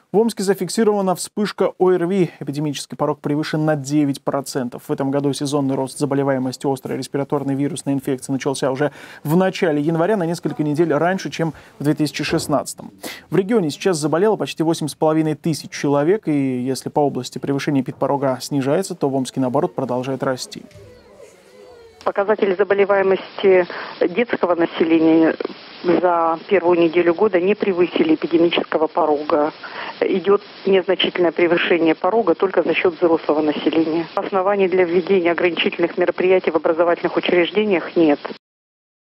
В Омске зафиксирована вспышка ОРВИ. Эпидемический порог превышен на 9%. В этом году сезонный рост заболеваемости острой респираторной вирусной инфекцией начался уже в начале января, на несколько недель раньше, чем в 2016. В регионе сейчас заболело почти 8,5 тысяч человек. И если по области превышение эпидпорога снижается, то в Омске, наоборот, продолжает расти. Показатели заболеваемости детского населения за первую неделю года не превысили эпидемического порога. Идет незначительное превышение порога только за счет взрослого населения. Оснований для введения ограничительных мероприятий в образовательных учреждениях нет.